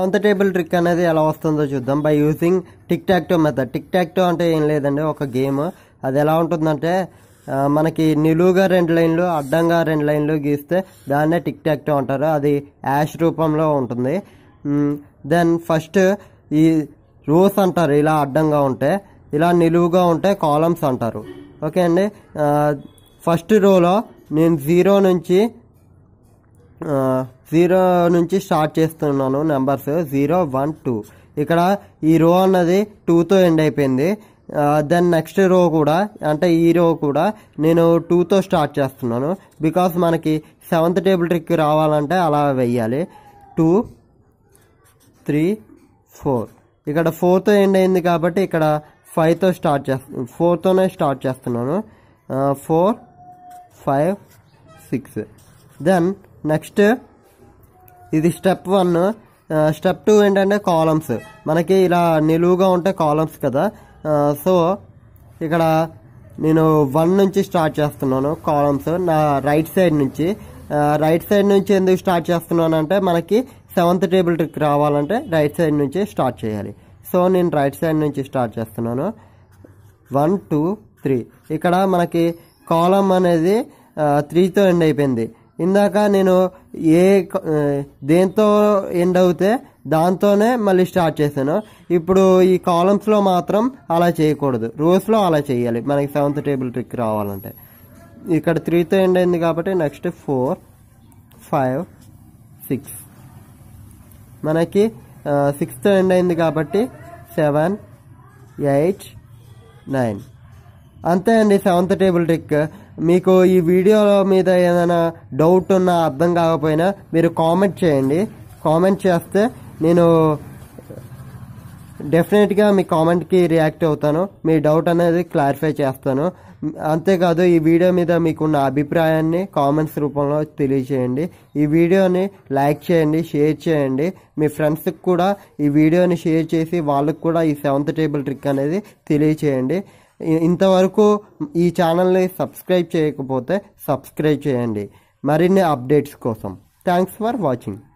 Seventh table trick అనేది ఎలా వస్తుందో చూద్దాం by using tic tac toe method. Tic tac toe అంటే ఏం లేదండి, ఒక గేమ్. అది ఎలా ఉంటుందంటే మనకి నిలువుగా 2 లైన్లు అడ్డంగా 2 లైన్లు గీస్తే దాన్నే టిక్ టాక్ టో అంటారు. అది యాష్ రూపంలో ఉంటుంది. దెన్ ఫస్ట్ ఈ రోస్ అంటారు, ఇలా అడ్డంగా ఉంటే. ఇలా నిలువుగా ఉంటే కాలమ్స్ అంటారు. ఓకే అండి. ఫస్ట్ రోలో నేను 0 నుంచి స్టార్ట్ చేస్తున్నాను. నెంబర్స్ 0, 1, 2. ఇక్కడ ఈ రో అన్నది 2తో ఎండ్ అయిపోయింది. దెన్ నెక్స్ట్ రో కూడా, అంటే ఈ రో కూడా నేను 2తో స్టార్ట్ చేస్తున్నాను. బికాస్ మనకి సెవెంత్ టేబుల్ ట్రిక్ రావాలంటే అలా వెయ్యాలి. 2, 3, 4. ఇక్కడ 4తో ఎండ్ అయింది కాబట్టి ఇక్కడ 5తో స్టార్ట్ 4తోనే స్టార్ట్ చేస్తున్నాను. 4, 5, 6. దెన్ నెక్స్ట్ ఇది స్టెప్ 1. స్టెప్ 2 ఏంటంటే కాలమ్స్. మనకి ఇలా నిలువుగా ఉంటే కాలమ్స్ కదా. సో ఇక్కడ నేను 1 నుంచి స్టార్ట్ చేస్తున్నాను కాలమ్స్ నా రైట్ సైడ్ నుంచి. రైట్ సైడ్ నుంచి ఎందుకు స్టార్ట్ చేస్తున్నాను అంటే మనకి సెవెంత్ టేబుల్ ట్రిక్ రావాలంటే రైట్ సైడ్ నుంచి స్టార్ట్ చేయాలి. సో నేను రైట్ సైడ్ నుంచి స్టార్ట్ చేస్తున్నాను. 1, 2, 3. ఇక్కడ మనకి కాలమ్ అనేది 3తో ఎండ్ అయిపోయింది. ఇందాక నేను దేంతో ఎండ్ అవుతే దాంతోనే మళ్ళీ స్టార్ట్ చేశాను. ఇప్పుడు ఈ కాలమ్స్లో మాత్రం అలా చేయకూడదు, రోస్లో అలా చేయాలి మనకి సెవెంత్ టేబుల్ ట్రిక్ రావాలంటే. ఇక్కడ 3తో ఎండ్ అయింది కాబట్టి నెక్స్ట్ 4, 5, 6. మనకి 6తో ఎండ్ అయింది కాబట్టి 7, 8, 9. అంతే అండి సెవెంత్ టేబుల్ ట్రిక్. మీకు ఈ వీడియో మీద ఏదైనా డౌట్ ఉన్నా, అర్థం కాకపోయినా మీరు కామెంట్ చేయండి. కామెంట్ చేస్తే నేను డెఫినెట్గా మీ కామెంట్కి రియాక్ట్ అవుతాను. మీ డౌట్ అనేది క్లారిఫై చేస్తాను. అంతేకాదు ఈ వీడియో మీద మీకున్న అభిప్రాయాన్ని కామెంట్స్ రూపంలో తెలియజేయండి. ఈ వీడియోని లైక్ చేయండి, షేర్ చేయండి. మీ ఫ్రెండ్స్కి కూడా ఈ వీడియోని షేర్ చేసి వాళ్ళకు కూడా ఈ సెవెంత్ టేబుల్ ట్రిక్ అనేది తెలియచేయండి. ఇంతవరకు ఈ ఛానల్ని సబ్స్క్రైబ్ చేయకపోతే సబ్స్క్రైబ్ చేయండి మరిన్ని అప్డేట్స్ కోసం. Thanks for watching.